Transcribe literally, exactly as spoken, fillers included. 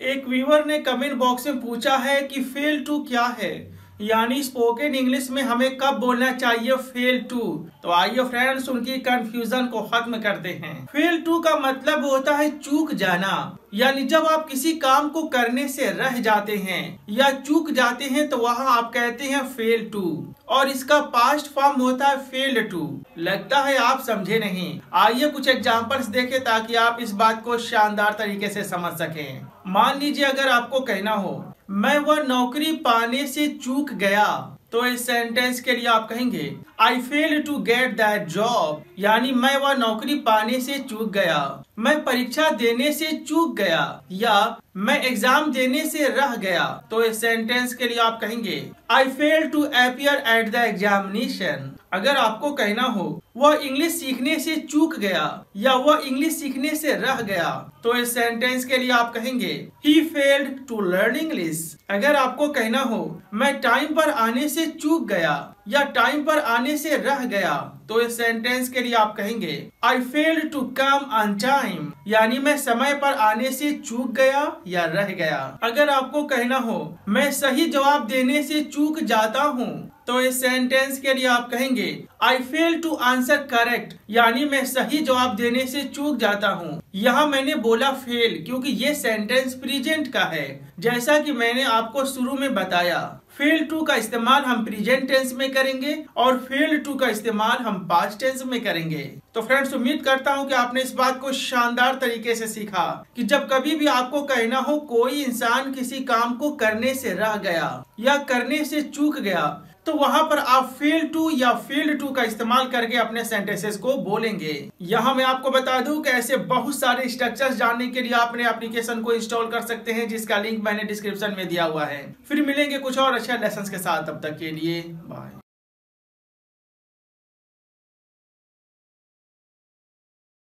एक व्यूअर ने comment box में पूछा है कि फेल टू क्या है, यानी स्पोकन इंग्लिश में हमें कब बोलना चाहिए फेल टू। तो आइए फ्रेंड्स उनकी कंफ्यूजन को खत्म करते हैं। फेल टू का मतलब होता है चूक जाना, यानी जब आप किसी काम को करने से रह जाते हैं या चूक जाते हैं तो वहाँ आप कहते हैं फेल टू, और इसका पास्ट फॉर्म होता है फेल्ड टू। लगता है आप समझे नहीं। आइए कुछ एग्जांपल्स देखें ताकि आप इस बात को शानदार तरीके से समझ सकें। मान लीजिए अगर आपको कहना हो मैं वह नौकरी पाने से चूक गया, तो इस सेंटेंस के लिए आप कहेंगे I fail to get that job, यानी मैं वह नौकरी पाने से चूक गया। मैं परीक्षा देने से चूक गया या मैं एग्जाम देने से रह गया, तो इस सेंटेंस के लिए आप कहेंगे I fail to appear at the examination. अगर आपको कहना हो वह इंग्लिश सीखने से चूक गया या वह इंग्लिश सीखने से रह गया, तो इस सेंटेंस के लिए आप कहेंगे he failed to learn English. अगर आपको कहना हो मैं टाइम पर आने से चूक गया या टाइम पर आने से रह गया, तो इस सेंटेंस के लिए आप कहेंगे I failed to come on time, यानी मैं समय पर आने से चूक गया या रह गया। अगर आपको कहना हो मैं सही जवाब देने से चूक जाता हूँ, तो इस सेंटेंस के लिए आप कहेंगे I fail to answer correct, यानी मैं सही जवाब देने से चूक जाता हूँ। यहाँ मैंने बोला फेल क्योंकि ये सेंटेंस प्रेजेंट का है। जैसा कि मैंने आपको शुरू में बताया, फेल टू का इस्तेमाल हम प्रेजेंट टेंस में करेंगे और फेल टू का इस्तेमाल हम पास्ट टेंस में करेंगे। तो फ्रेंड्स उम्मीद करता हूँ कि आपने इस बात को शानदार तरीके से सीखा कि जब कभी भी आपको कहना हो कोई इंसान किसी काम को करने से रह गया या करने से चूक गया, तो वहां पर आप फेल टू या फेल्ड टू का इस्तेमाल करके अपने सेंटेंसेस को बोलेंगे। यहाँ मैं आपको बता दूं कि ऐसे बहुत सारे स्ट्रक्चर्स जानने के लिए आप अपने एप्लीकेशन को इंस्टॉल कर सकते हैं, जिसका लिंक मैंने डिस्क्रिप्शन में दिया हुआ है। फिर मिलेंगे कुछ और अच्छे लेसन के साथ, तब तक के लिए बाय।